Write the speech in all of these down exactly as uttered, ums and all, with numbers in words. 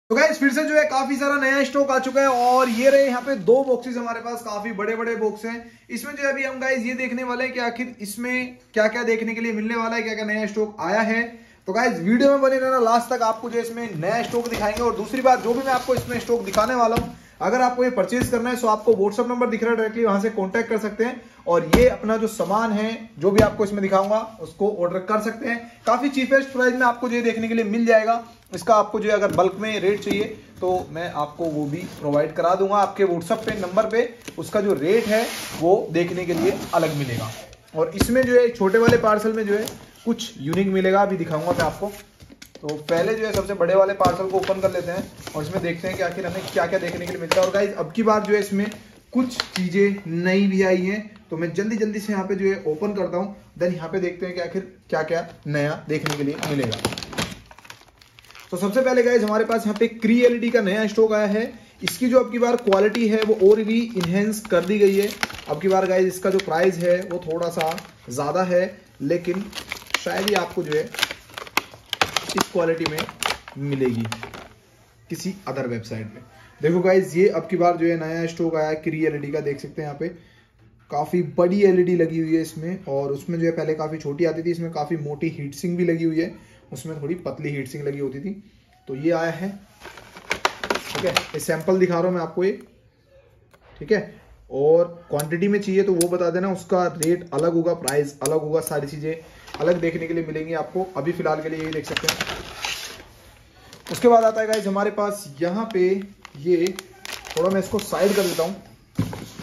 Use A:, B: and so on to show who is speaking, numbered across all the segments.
A: तो गाइस फिर से जो है काफी सारा नया स्टॉक आ चुका है और ये रहे यहाँ पे दो बॉक्सेस हमारे पास, काफी बड़े बड़े बॉक्स हैं। इसमें जो है अभी हम गाइस ये देखने वाले हैं कि आखिर इसमें क्या क्या देखने के लिए मिलने वाला है, क्या क्या नया स्टॉक आया है। तो गाइस वीडियो में बने रहना लास्ट तक, आपको जो इसमें नया स्टॉक दिखाएंगे। और दूसरी बात, जो भी मैं आपको इसमें स्टॉक दिखाने वाला हूँ, अगर आपको ये परचेज करना है तो आपको व्हाट्सअप नंबर दिख रहा है, डायरेक्टली वहां से कांटेक्ट कर सकते हैं और ये अपना जो सामान है जो भी आपको इसमें दिखाऊंगा उसको ऑर्डर कर सकते हैं। काफी चीपेस्ट प्राइस में आपको जो देखने के लिए मिल जाएगा। इसका आपको जो अगर बल्क में रेट चाहिए तो मैं आपको वो भी प्रोवाइड करा दूंगा आपके व्हाट्सएप पे नंबर पे। उसका जो रेट है वो देखने के लिए अलग मिलेगा। और इसमें जो है छोटे वाले पार्सल में जो है कुछ यूनिक मिलेगा, अभी दिखाऊंगा मैं आपको। तो पहले जो है सबसे बड़े वाले पार्सल को ओपन कर लेते हैं और इसमें देखते हैं कि आखिर हमें क्या क्या देखने के लिए मिलता है। और गाइस अब की बार जो है इसमें कुछ चीजें नई भी आई हैं, तो मैं जल्दी जल्दी से यहाँ पे जो है ओपन करता हूँ, देन यहाँ पे देखते हैं कि आखिर क्या क्या नया देखने के लिए मिलेगा। तो सबसे पहले गाइस हमारे पास यहाँ पे क्री एलईडी का नया स्टॉक आया है। इसकी जो अब की बार क्वालिटी है वो और भी इनहेंस कर दी गई है। अब की बार गाइस इसका जो प्राइस है वो थोड़ा सा ज्यादा है, लेकिन शायद ही आपको जो है इस क्वालिटी में मिलेगी किसी अदर वेबसाइट में। देखो गाइस ये अब की बार जो है नया स्टॉक आया है क्री एलईडी का, देख सकते हैं यहाँ पे काफी बड़ी एलईडी लगी हुई है इसमें। और उसमें जो है पहले काफी छोटी आती थी, इसमें काफी मोटी हीट सिंक भी लगी हुई है, उसमें थोड़ी पतली हीट सिंक लगी होती थी। तो ये आया है, ठीक है। ये सैंपल दिखा रहा हूं मैं आपको ये, ठीक है। और क्वांटिटी में चाहिए तो वो बता देना, उसका रेट अलग होगा, प्राइस अलग होगा, सारी चीजें अलग देखने के लिए मिलेंगी आपको। अभी फिलहाल के लिए ये देख सकते हैं। उसके बाद आता है गाइस हमारे पास यहाँ पे ये, थोड़ा मैं इसको साइड कर देता हूं,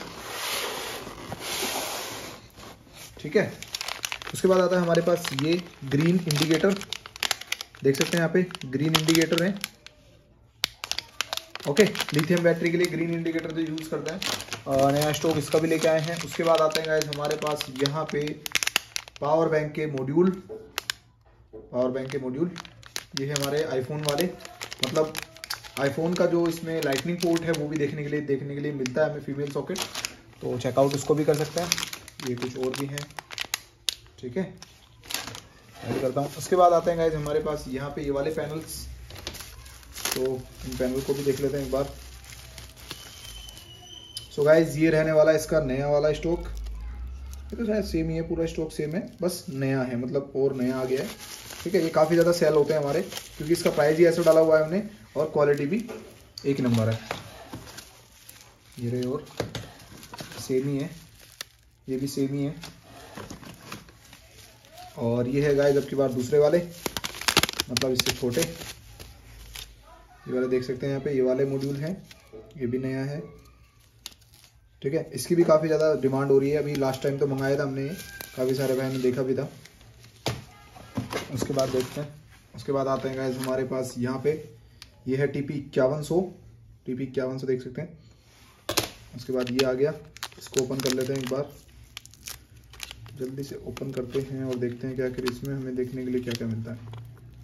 A: ठीक है। उसके बाद आता है हमारे पास ये ग्रीन इंडिकेटर, देख सकते हैं यहाँ पे ग्रीन इंडिकेटर है, ओके। लिथियम बैटरी के लिए ग्रीन इंडिकेटर जो यूज करते हैं, नया स्टॉक इसका भी लेके आए हैं। उसके बाद आते हैं गाइस हमारे पास यहाँ पे पावर बैंक के मॉड्यूल, पावर बैंक के मॉड्यूल ये है हमारे आईफोन वाले, मतलब आईफोन का जो इसमें लाइटनिंग पोर्ट है वो भी देखने के लिए देखने के लिए मिलता है हमें, फीमेल सॉकेट। तो चेकआउट उसको भी कर सकते हैं। ये कुछ और भी हैं, ठीक है, ऐड करता हूँ। उसके बाद आते हैं गाइस हमारे पास यहाँ पे ये वाले पैनल्स, तो इन पैनल को भी देख लेते हैं एक बार। सो गाइस ये रहने वाला इसका नया वाला स्टॉक। ये तो शायद सेम ही है, पूरा स्टॉक सेम है, बस नया है, मतलब और नया आ गया है, ठीक है। ये काफ़ी ज़्यादा सेल होते हैं हमारे, क्योंकि इसका प्राइस ही ऐसा डाला हुआ है हमने और क्वालिटी भी एक नंबर है। ये रहे, और सेम ही है, ये भी सेम ही है। और ये है गाइस अब की बार दूसरे वाले, मतलब इससे छोटे, ये वाले देख सकते हैं यहाँ पे, ये वाले मॉड्यूल हैं, ये भी नया है, ठीक है। इसकी भी काफ़ी ज़्यादा डिमांड हो रही है। अभी लास्ट टाइम तो मंगाया था हमने, ये काफ़ी सारे भाई ने देखा भी था। उसके बाद देखते हैं, उसके बाद आते हैं गाइस हमारे पास यहाँ पे ये है टी पी इक्यावन सौ, टी पी इक्यावन सौ देख सकते हैं। उसके बाद ये आ गया, इसको ओपन कर लेते हैं एक बार, जल्दी से ओपन करते हैं और देखते हैं कि आखिर इसमें हमें देखने के लिए क्या क्या मिलता है।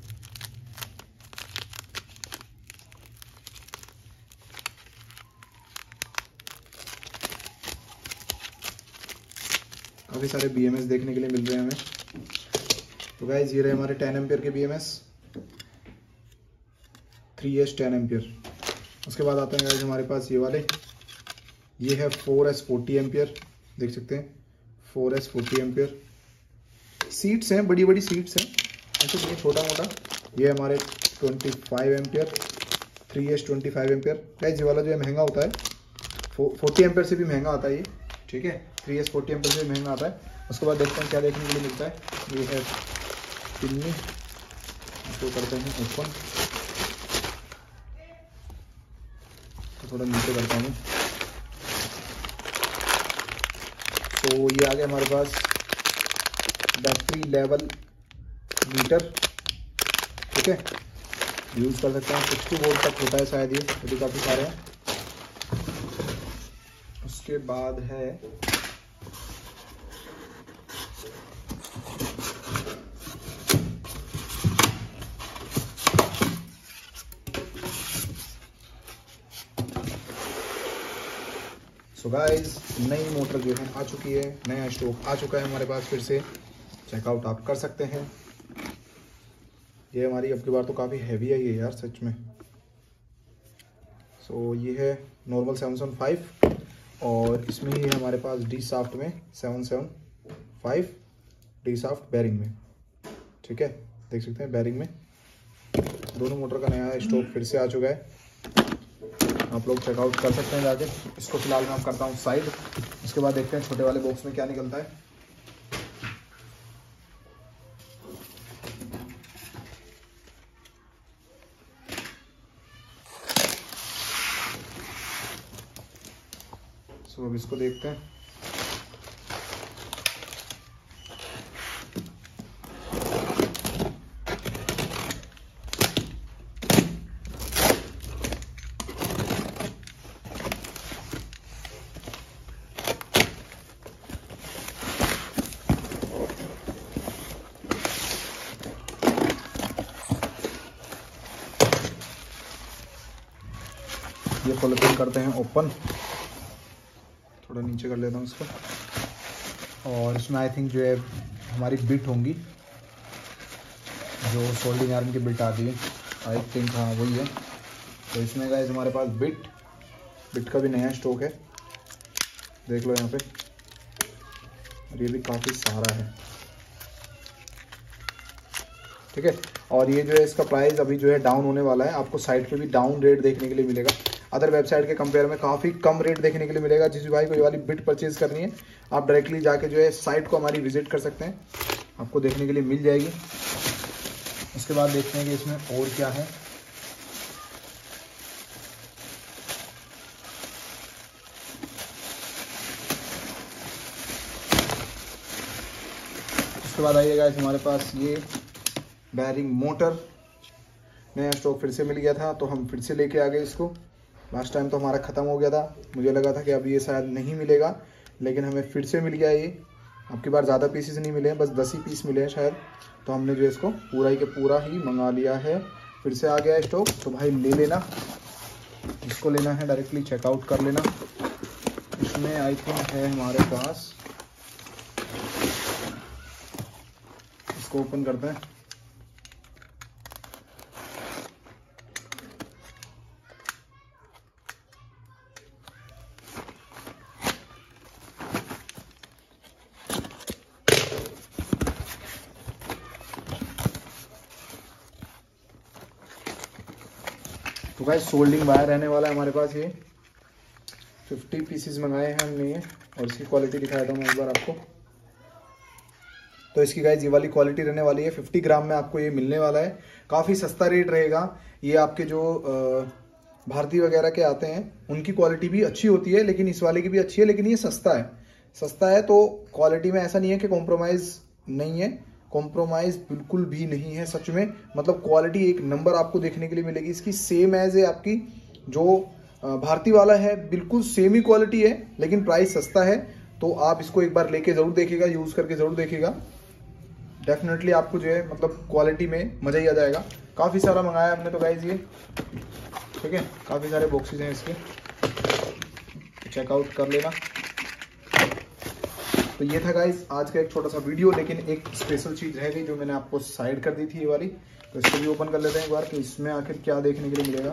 A: काफ़ी सारे बी एम एस देखने के लिए मिल रहे हैं हमें। तो गाइज ये रहे हमारे टेन एम्पियर के B M S, three S ten ampere. उसके बाद आते हैं गाइज हमारे पास ये वाले, ये है फोर एस फोर्टी एम्पियर, देख सकते हैं four S forty ampere. Seats हैं, बड़ी बड़ी सीट्स हैं, ऐसे ये छोटा मोटा। ये हमारे twenty five ampere, three S twenty five ampere. Guys ये वाला जो है महंगा होता है, फोर्टी एम्पियर से भी महंगा आता है ये, ठीक है। थ्री एस फोर्टी एम्पियर से भी महंगा आता है। उसके बाद देखते हैं क्या देखने के लिए मिलता है। ये है पिन्नी, इसको करते हैं ओपन, तो थोड़ा नीचे करता हूँ। तो ये आ गया हमारे पास बैटरी लेवल मीटर, ठीक है, यूज कर सकते हैं। सिक्सटी वोल्ट तक होता है शायद ये, तो भी काफ़ी सारे हैं। उसके बाद है सो गाइस नई मोटर जो है आ चुकी है, नया स्टॉक आ चुका है हमारे पास, फिर से चेकआउट आप कर सकते हैं। ये हमारी अब की बार तो काफ़ी हैवी है ये यार, सच में सो so, ये है नॉर्मल सेवन सेवन फाइव और इसमें ही है हमारे पास डी साफ्ट में seven seven five D shaft bearing में, ठीक है, देख सकते हैं बैरिंग में दोनों मोटर का नया स्टॉक फिर से आ चुका है, आप लोग चेकआउट कर सकते हैं जाके। इसको फिलहाल मैं करता हूँ साइड, उसके बाद देखते हैं छोटे वाले बॉक्स में क्या निकलता है। सो अब इसको देखते हैं। ये पॉलिथीन करते हैं ओपन, थोड़ा नीचे कर लेता हूँ इसको। और इसमें आई थिंक जो है हमारी बिट होंगी, जो सोल्डिंग आयरन की बिट आती है, आई थिंक हाँ वही है। तो इसमें गाइस हमारे पास बिट बिट का भी नया स्टॉक है, देख लो यहाँ पे, और ये भी काफ़ी सारा है, ठीक है। और ये जो है इसका प्राइस अभी जो है डाउन होने वाला है, आपको साइट पे भी डाउन रेट देखने के लिए मिलेगा, अदर वेबसाइट के कंपेयर में काफ़ी कम रेट देखने के लिए मिलेगा। जिस भी भाई को ये वाली बिट परचेज करनी है, आप डायरेक्टली जाके जो है साइट को हमारी विजिट कर सकते हैं, आपको देखने के लिए मिल जाएगी। उसके बाद देखते हैं कि इसमें और क्या है। उसके बाद आइएगा हमारे पास ये बैरिंग मोटर नया स्टॉक फिर से मिल गया था, तो हम फिर से लेके आ गए इसको। लास्ट टाइम तो हमारा ख़त्म हो गया था, मुझे लगा था कि अब ये शायद नहीं मिलेगा, लेकिन हमें फिर से मिल गया ये। अब की बार ज़्यादा पीसेस नहीं मिले हैं, बस दस ही पीस मिले हैं शायद, तो हमने जो इसको पूरा ही के पूरा ही मंगा लिया है। फिर से आ गया है स्टॉक, तो भाई ले लेना, इसको लेना है डायरेक्टली चेकआउट कर लेना। इसमें आई थिंक है हमारे पास, इसको ओपन करते हैं। तो गाइस सोल्डिंग वायर रहने वाला है हमारे पास, ये फिफ्टी पीसेस मंगाए हैं हमने ये, और इसकी क्वालिटी दिखाया था मैं एक बार आपको। तो इसकी गाइस ये वाली क्वालिटी रहने वाली है, फिफ्टी ग्राम में आपको ये मिलने वाला है, काफ़ी सस्ता रेट रहेगा। ये आपके जो भारतीय वगैरह के आते हैं उनकी क्वालिटी भी अच्छी होती है, लेकिन इस वाले की भी अच्छी है, लेकिन ये सस्ता है। सस्ता है तो क्वालिटी में ऐसा नहीं है कि कॉम्प्रोमाइज़ नहीं है, कॉम्प्रोमाइज़ बिल्कुल भी नहीं है सच में, मतलब क्वालिटी एक नंबर आपको देखने के लिए मिलेगी इसकी, सेम एज है आपकी जो भारतीय वाला है, बिल्कुल सेम ही क्वालिटी है, लेकिन प्राइस सस्ता है। तो आप इसको एक बार लेके ज़रूर देखिएगा, यूज़ करके ज़रूर देखिएगा, डेफिनेटली आपको जो है मतलब क्वालिटी में मज़ा ही आ जाएगा। काफ़ी सारा मंगाया हमने तो गाइज ये, ठीक है, काफ़ी सारे बॉक्सेस हैं इसके, चेकआउट कर लेना। तो ये था गाइज आज का एक छोटा सा वीडियो, लेकिन एक स्पेशल चीज़ रह गई जो मैंने आपको साइड कर दी थी ये वाली, तो इसको भी ओपन कर लेते हैं एक बार कि इसमें आखिर क्या देखने के लिए मिलेगा।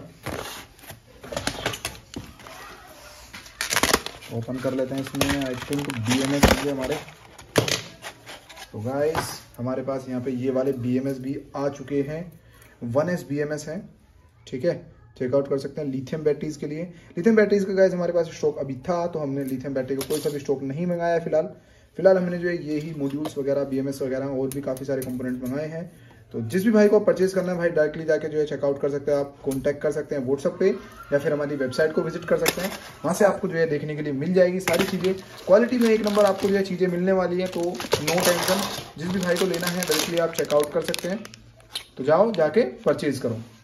A: ओपन कर लेते हैं, इसमें I think B M S होंगे हमारे। तो गाइज हमारे पास यहाँ पे ये वाले बी एम एस भी आ चुके हैं, one S B M S हैं, ठीक है, चेकआउट कर सकते हैं लिथियम बैटरीज के लिए। लिथियम बैटरीज का गाइज हमारे पास स्टॉक अभी था, तो हमने लिथियम बैटरी का कोई सा भी स्टॉक नहीं मंगाया फिलहाल। फिलहाल हमने जो है ये ही मॉड्यूल्स वगैरह, बीएमएस वगैरह और भी काफ़ी सारे कंपोनेंट मंगाए हैं। तो जिस भी भाई को परचेज करना है भाई डायरेक्टली जाके जो है चेकआउट कर सकते हैं, आप कॉन्टैक्ट कर सकते हैं व्हाट्सअप पे, या फिर हमारी वेबसाइट को विजिट कर सकते हैं, वहाँ से आपको जो है देखने के लिए मिल जाएगी सारी चीज़ें। क्वालिटी में एक नंबर आपको जो है चीज़ें मिलने वाली है, तो नो टेंशन, जिस भी भाई को लेना है डायरेक्टली आप चेकआउट कर सकते हैं। तो जाओ जाके परचेज करो।